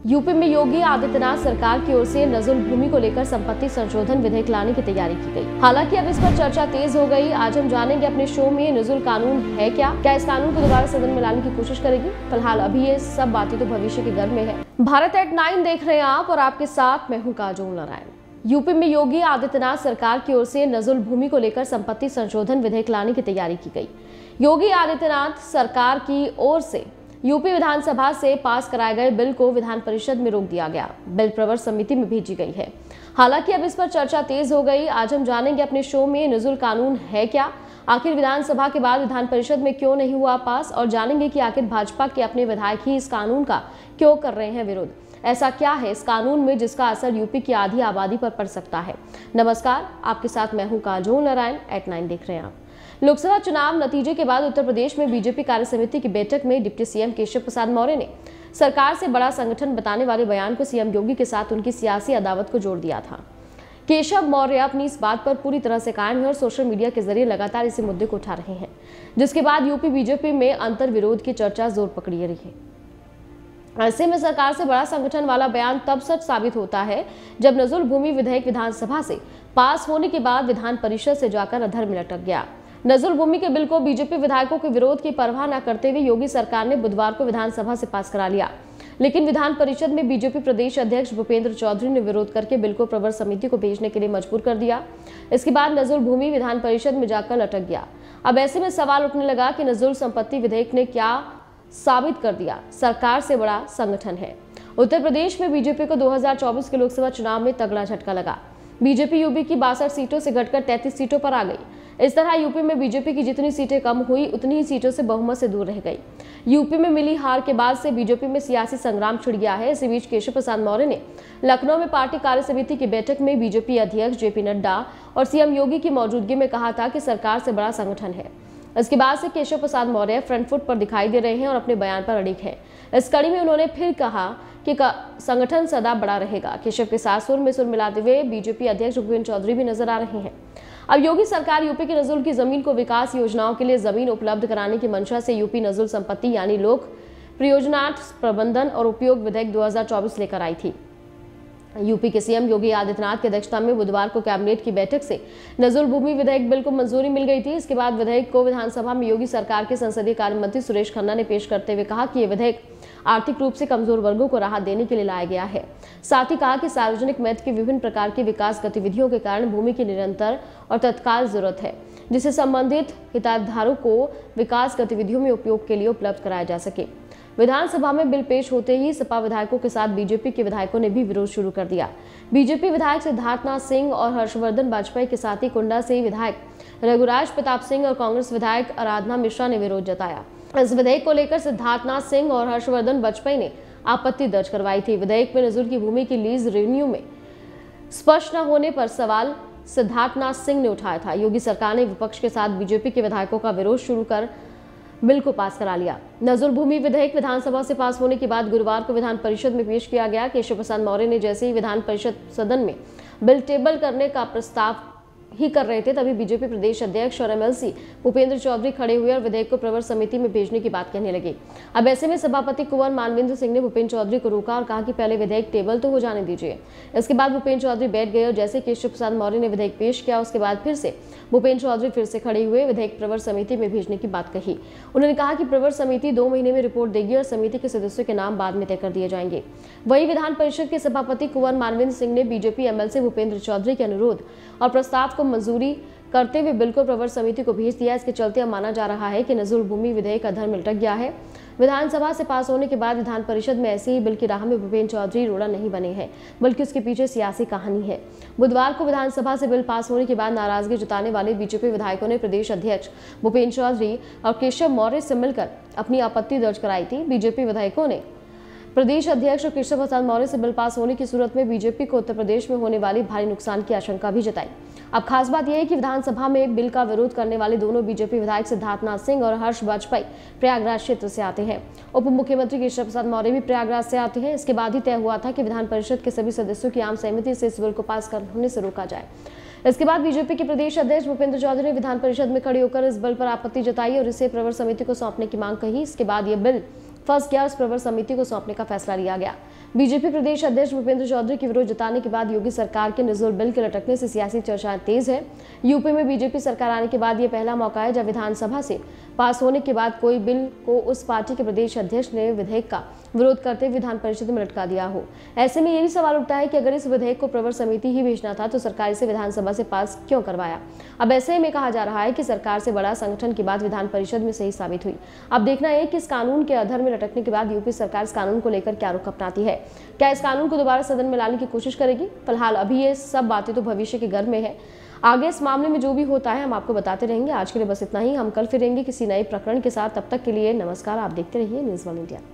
UP में योगी आदित्यनाथ सरकार की ओर से नजुल भूमि को लेकर संपत्ति संशोधन विधेयक लाने की तैयारी की गई। हालांकि अब इस पर चर्चा तेज हो गई। आज हम जानेंगे अपने शो में नजुल कानून है क्या इस कानून को दोबारा सदन में लाने की कोशिश करेगी। फिलहाल अभी ये सब बातें तो भविष्य के घर में है। भारत एट 9 देख रहे हैं आप और आपके साथ मैं हूँ काजोल नारायण। यूपी में योगी आदित्यनाथ सरकार की ओर से नजुल भूमि को लेकर संपत्ति संशोधन विधेयक लाने की तैयारी की गई। योगी आदित्यनाथ सरकार की ओर से यूपी विधानसभा से पास कराए गए बिल को विधान परिषद में रोक दिया गया। बिल प्रवर समिति में भेजी गई है। हालांकि अब इस पर चर्चा तेज हो गई। आज हम जानेंगे अपने शो में नजुल कानून है क्या, आखिर विधानसभा के बाद विधान परिषद में क्यों नहीं हुआ पास, और जानेंगे कि आखिर भाजपा के अपने विधायक ही इस कानून का क्यों कर रहे हैं विरोध। ऐसा क्या है इस कानून में जिसका असर यूपी की आधी आबादी पर पड़ सकता है। नमस्कार, आपके साथ मैं हूँ काजोल नारायण। एट 9 देख रहे हैं आप। लोकसभा चुनाव नतीजे के बाद उत्तर प्रदेश में बीजेपी कार्य समिति की बैठक में डिप्टी सीएम केशव प्रसाद मौर्य ने सरकार से बड़ा संगठन बताने वाले बयान को सीएम योगी के साथ उनकी सियासी अदावत को जोड़ दिया था। केशव मौर्य अपनी इस बात पर पूरी तरह से कायम है और सोशल मीडिया के जरिए लगातार इसी मुद्दे को उठा रहे हैं, जिसके बाद यूपी बीजेपी में अंतर विरोध की चर्चा जोर पकड़ी रही है। ऐसे में सरकार से बड़ा संगठन वाला बयान तब सच साबित होता है जब नजुल भूमि विधेयक विधानसभा से पास होने के बाद विधान परिषद से जाकर अधर में लटक गया। नजुल भूमि के बिल को बीजेपी विधायकों के विरोध की परवाह न करते हुए योगी सरकार ने बुधवार को विधानसभा से पास करा लिया, लेकिन विधान परिषद में बीजेपी प्रदेश अध्यक्ष भूपेंद्र चौधरी ने विरोध करके बिल को प्रवर समिति को भेजने के लिए मजबूर कर दिया। इसके बाद नजुल भूमि विधान परिषद में जाकर लटक गया। अब ऐसे में सवाल उठने लगा कि नजुल संपत्ति विधेयक ने क्या साबित कर दिया सरकार से बड़ा संगठन है। उत्तर प्रदेश में बीजेपी को 2024 के लोकसभा चुनाव में तगड़ा झटका लगा। बीजेपी यूपी की 62 सीटों से घटकर 33 सीटों पर आ गई। इस तरह यूपी में बीजेपी की जितनी सीटें कम हुई उतनी ही सीटों से बहुमत से दूर रह गई। यूपी में मिली हार के बाद से बीजेपी में सियासी संग्राम छिड़ गया है। इसी बीच केशव प्रसाद मौर्य ने लखनऊ में पार्टी कार्य समिति की बैठक में बीजेपी अध्यक्ष जेपी नड्डा और सीएम योगी की मौजूदगी में कहा था कि सरकार से बड़ा संगठन है। इसके बाद से केशव प्रसाद मौर्य फ्रंट फुट पर दिखाई दे रहे हैं और अपने बयान पर अड़िग है। इस कड़ी में उन्होंने फिर कहा कि संगठन सदा बड़ा रहेगा। केशव के साथ सुर में सुर मिलाते हुए बीजेपी अध्यक्ष भूपेंद्र चौधरी भी नजर आ रहे हैं। अब योगी सरकार यूपी के नजुल की जमीन को विकास योजनाओं के लिए जमीन उपलब्ध कराने की मंशा से यूपी नजुल संपत्ति यानी लोक प्रयोजनार्थ प्रबंधन और उपयोग विधेयक 2024 लेकर आई थी। यूपी के सीएम योगी आदित्यनाथ की अध्यक्षता में बुधवार को कैबिनेट की बैठक से नजुल भूमि विधेयक बिल को मंजूरी मिल गई थी। इसके बाद विधेयक को विधानसभा में योगी सरकार के संसदीय कार्य मंत्री सुरेश खन्ना ने पेश करते हुए कहा कि यह विधेयक आर्थिक रूप से कमजोर वर्गों को राहत देने के लिए लाया गया है। साथ ही कहा कि सार्वजनिक महत्व की विभिन्न प्रकार की विकास गतिविधियों के कारण भूमि की निरंतर और तत्काल जरूरत है, जिसे संबंधित हितधारकों को विकास गतिविधियों में उपयोग के लिए उपलब्ध कराया जा सके। विधानसभा में बिल पेश होते ही सपा विधायकों के साथ बीजेपी के विधायकों ने भी विरोध शुरू कर दिया। बीजेपी विधायक सिद्धार्थनाथ सिंह और हर्षवर्धन वाजपेयी के साथ ही कुंडा से विधायक रघुराज प्रताप सिंह और कांग्रेस विधायक आराधना मिश्रा ने विरोध जताया। इस विधेयक को लेकर सिद्धार्थनाथ सिंह और हर्षवर्धन वाजपेयी ने आपत्ति दर्ज करवाई थी। विधेयक में नजुल की भूमि की लीज रेवेन्यू में स्पष्ट न होने पर सवाल सिद्धार्थनाथ सिंह ने उठाया था। योगी सरकार ने विपक्ष के साथ बीजेपी के विधायकों का विरोध शुरू कर बिल को पास करा लिया। नजुल भूमि विधेयक विधानसभा से पास होने के बाद गुरुवार को विधान परिषद में पेश किया गया। केशव प्रसाद मौर्य ने जैसे ही विधान परिषद सदन में बिल टेबल करने का प्रस्ताव ही कर रहे थे, तभी बीजेपी प्रदेश अध्यक्ष और एमएलसी भूपेंद्र चौधरी खड़े हुए और विधेयक को प्रवर समिति में भेजने की बात कहने लगे। अब ऐसे में सभापति कुंवर मानवेंद्र सिंह ने भूपेंद्र चौधरी को रोका और कहा कि पहले विधेयक टेबल तो हो जाने दीजिए। इसके बाद भूपेंद्र चौधरी बैठ गए और जैसे केशव प्रसाद मौर्य ने विधेयक पेश किया, उसके बाद फिर से भूपेंद्र चौधरी फिर से खड़े हुए विधेयक प्रवर समिति में भेजने की बात कही। उन्होंने कहा कि प्रवर समिति 2 महीने में रिपोर्ट देगी और समिति के सदस्यों के नाम बाद में तय कर दिए जाएंगे। वहीं विधान परिषद के सभापति कुंवर मानवेंद्र सिंह ने बीजेपी एमएलसी भूपेंद्र चौधरी के अनुरोध और प्रस्ताव को मंजूरी करते हुए बिल को प्रवर समिति को भेज दिया। इसके चलते अब माना जा रहा है कि नजुल भूमि विधेयक अधर में लटक गया है। विधानसभा से पास होने के बाद विधान परिषद में ऐसे ही बिल की राह में भूपेंद्र चौधरी रोड़ा नहीं बने हैं, बल्कि उसके पीछे सियासी कहानी है। बुधवार को विधानसभा से बिल पास होने के बाद नाराजगी जताने वाले बीजेपी विधायकों ने प्रदेश अध्यक्ष भूपेंद्र चौधरी और केशव मौर्य से मिलकर अपनी आपत्ति दर्ज कराई थी। बीजेपी विधायकों ने प्रदेश अध्यक्ष और केशव प्रसाद मौर्य से बिल पास होने की सूरत में बीजेपी को उत्तर प्रदेश में होने वाली भारी नुकसान की आशंका भी जताई। अब खास बात यह है कि विधानसभा में बिल का विरोध करने वाले दोनों बीजेपी विधायक सिद्धार्थनाथ सिंह और हर्ष वाजपेयी प्रयागराज क्षेत्र से आते हैं। उप मुख्यमंत्री केशव प्रसाद मौर्य भी प्रयागराज से आते हैं। इसके बाद ही तय हुआ था कि विधान परिषद के सभी सदस्यों की आम सहमति से इस बिल को पास होने से रोका जाए। इसके बाद बीजेपी के प्रदेश अध्यक्ष भूपेंद्र चौधरी ने विधान परिषद में खड़े होकर इस बिल पर आपत्ति जताई और इसे प्रवर समिति को सौंपने की मांग कही। इसके बाद यह बिल फंस गया, उस प्रवर समिति को सौंपने का फैसला लिया गया। बीजेपी प्रदेश अध्यक्ष भूपेंद्र चौधरी की विरोध जताने के बाद योगी सरकार के नजूल बिल के लटकने से सियासी चर्चाएं तेज है। यूपी में बीजेपी सरकार आने के बाद ये पहला मौका है जब विधानसभा से पास होने के बाद कोई बिल को उस पार्टी के प्रदेश अध्यक्ष ने विधेयक का विरोध करते हुए विधान परिषद में लटका दिया हो। ऐसे में ये भी सवाल उठता है कि अगर इस विधेयक को प्रवर समिति ही भेजना था तो सरकार इसे विधानसभा से पास क्यों करवाया। अब ऐसे में कहा जा रहा है कि सरकार से बड़ा संगठन की बात विधान परिषद में सही साबित हुई। अब देखना है कि इस कानून के अधर में लटकने के बाद यूपी सरकार इस कानून को लेकर क्या रुख अपनाती है। क्या इस कानून को दोबारा सदन में लाने की कोशिश करेगी? फिलहाल अभी ये सब बातें तो भविष्य के घर में है। आगे इस मामले में जो भी होता है हम आपको बताते रहेंगे। आज के लिए बस इतना ही। हम कल फिर रहेंगे किसी नए प्रकरण के साथ। तब तक के लिए नमस्कार। आप देखते रहिए न्यूज़ वन इंडिया।